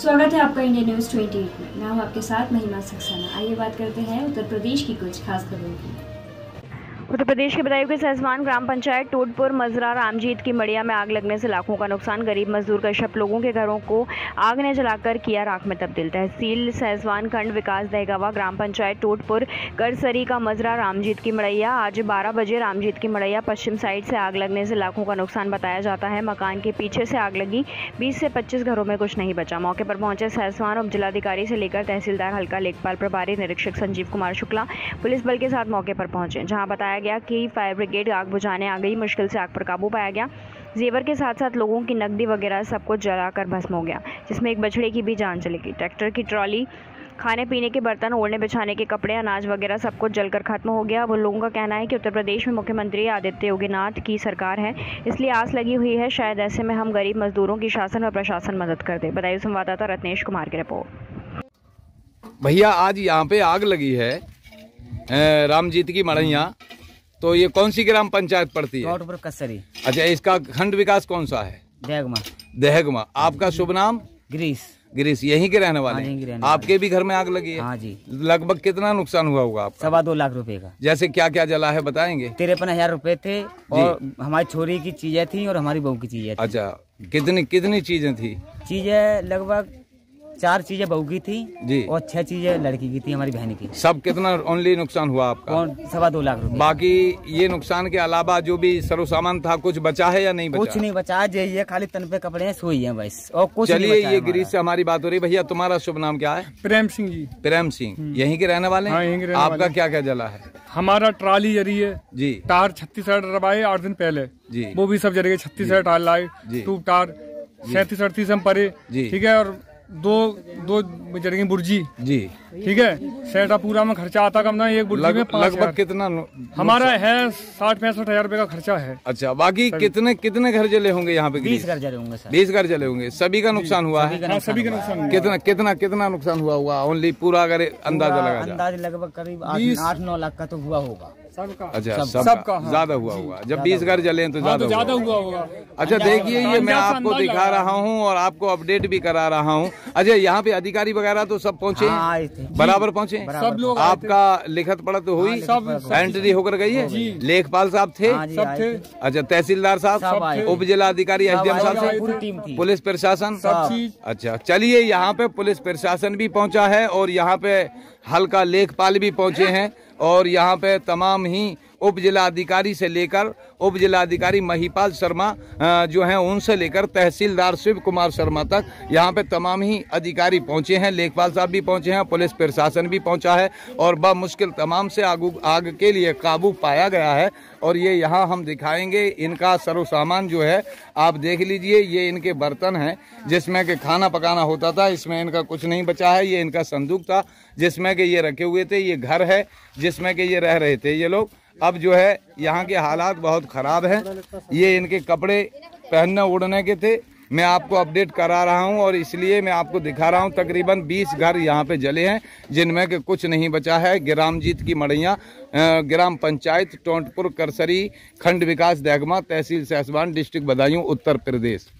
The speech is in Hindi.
स्वागत है आपका इंडिया न्यूज़ 28 में। मैं हूं आपके साथ महिमा सक्सेना। आइए बात करते हैं उत्तर प्रदेश की कुछ खास खबरों की। उत्तर प्रदेश के बदायूं के सहसवान ग्राम पंचायत टोटपुर मजरा रामजीत की मड़िया में आग लगने से लाखों का नुकसान। गरीब मजदूर कश्यप लोगों के घरों को आग ने जलाकर किया राख में तब्दील। तहसील सहसवान खंड विकास दहगावा ग्राम पंचायत टोटपुर करसरी का मजरा रामजीत की मड़ैया। आज 12 बजे रामजीत की मड़ैया पश्चिम साइड से आग लगने से लाखों का नुकसान बताया जाता है। मकान के पीछे से आग लगी, 20 से 25 घरों में कुछ नहीं बचा। मौके पर पहुंचे सहसवान उप जिलाधिकारी से लेकर तहसीलदार हल्का लेखपाल प्रभारी निरीक्षक संजीव कुमार शुक्ला पुलिस बल के साथ मौके पर पहुंचे, जहां बताया गया कि फायर ब्रिगेड आग बुझाने आ गई। मुश्किल से आग पर काबू पाया गया। जेवर के साथ साथ लोगों की नकदी वगैरह सब कुछ जलाकर भस्म हो गया, जिसमें एक बछड़े की भी जान चली गई। ट्रैक्टर की ट्रॉली, खाने पीने के बर्तन, ओढ़ने बिछाने के कपड़े, अनाज वगैरह सब कुछ जलकर खत्म हो गया। वो लोगों का कहना है कि उत्तर प्रदेश में मुख्यमंत्री आदित्य योगीनाथ की सरकार है, इसलिए आस लगी हुई है शायद ऐसे में हम गरीब मजदूरों की शासन व प्रशासन मदद कर दे। बदायूं संवाददाता रत्नेश कुमार की रिपोर्ट। भैया आज यहाँ पे आग लगी है रामजीत की मड़ैया, तो ये कौन सी ग्राम पंचायत पड़ती है? टोटपुर कसरी। अच्छा, इसका खंड विकास कौन सा है? दहगमा। आपका शुभ नाम? गिरीश। यहीं के रहने वाले हैं? आपके भी घर में आग लगी है? हाँ जी। लगभग कितना नुकसान हुआ होगा आपका? 2.25 लाख रुपए का। जैसे क्या क्या जला है बताएंगे? 53,000 रुपए थे और हमारी छोरी की चीजें थी और हमारी बहू की चीजें थी। अच्छा, कितनी चीजें थी? चीजें लगभग 4 चीजें बहू की थी जी और 6 चीजें लड़की की थी, हमारी बहन की। सब कितना ओनली नुकसान हुआ आपका? 2.25 लाख रुपए। बाकी ये नुकसान के अलावा जो भी सरो सामान था कुछ बचा है या नहीं बचा? कुछ नहीं बचा, ये खाली तन पे कपड़े हैं, सोई है बस, और कुछ चलिए, ये गिरीश से हमारी बात हो रही। भैया तुम्हारा शुभ नाम क्या है? प्रेम सिंह जी। प्रेम सिंह, यहीं के रहने वाले? हाँ, यहीं के रहने आपका वाले। क्या क्या जला है? हमारा ट्राली जरी है जी, टार 36 रवाए 8 दिन पहले जी, वो भी सब जल गए। 36 टार लाए, ट्यूब टार 37-38 हम परे, ठीक है, और दो जल गई बुर्जी जी, ठीक है। सेटा पूरा में खर्चा आता कम ना, एक बुर्जी में लगभग कितना हमारा है? 60-65 हजार रुपए का खर्चा है। अच्छा, बाकी कितने घर जले होंगे यहाँ पे? 20 घर जले होंगे सर। 20 घर जले होंगे। सभी का नुकसान हुआ है? सभी का नुकसान। कितना नुकसान हुआ होगा ओनली पूरा अगर अंदाजा लगा जाए? अंदाज लगभग करीब 8-9 लाख का तो हुआ होगा। अच्छा, सबका ज्यादा हुआ होगा। जब 20 घर जले तो ज्यादा हुआ होगा। अच्छा, देखिए, ये मैं आपको दिखा रहा हूँ और आपको अपडेट भी करा रहा हूँ। अच्छा, यहाँ पे अधिकारी वगैरह तो सब पहुँचे? बराबर पहुँचे सब लोग। आपका लिखत पढ़त हुई? एंट्री होकर गई है? लेखपाल साहब थे? सब थे। अच्छा, तहसीलदार साहब, उप जिला अधिकारी एसडीएम साहब, पुलिस प्रशासन सब चीज। अच्छा, चलिए, यहाँ पे पुलिस प्रशासन भी पहुँचा है और यहाँ पे हल्का लेखपाल भी पहुँचे हैं और यहाँ पे तमाम ही उप जिला अधिकारी से लेकर उप जिला अधिकारी महिपाल शर्मा जो हैं उनसे लेकर तहसीलदार शिव कुमार शर्मा तक यहाँ पे तमाम ही अधिकारी पहुँचे हैं। लेखपाल साहब भी पहुँचे हैं, पुलिस प्रशासन भी पहुँचा है और मुश्किल तमाम से आग के लिए काबू पाया गया है। और ये यहाँ हम दिखाएंगे इनका सरो सामान जो है, आप देख लीजिए। ये इनके बर्तन हैं जिसमें कि खाना पकाना होता था, इसमें इनका कुछ नहीं बचा है। ये इनका संदूक था जिसमें कि ये रखे हुए थे। ये घर है जिसमें कि ये रह रहे थे ये लोग। अब जो है यहाँ के हालात बहुत ख़राब हैं। ये इनके कपड़े पहनने ओढ़ने के थे। मैं आपको अपडेट करा रहा हूँ और इसलिए मैं आपको दिखा रहा हूँ। तकरीबन 20 घर यहाँ पे जले हैं जिनमें कि कुछ नहीं बचा है। रामजीत की मड़ैया, ग्राम पंचायत टोटपुर करसरी, खंड विकास दहगमा, तहसील सहसवान, डिस्ट्रिक्ट बदायूं, उत्तर प्रदेश।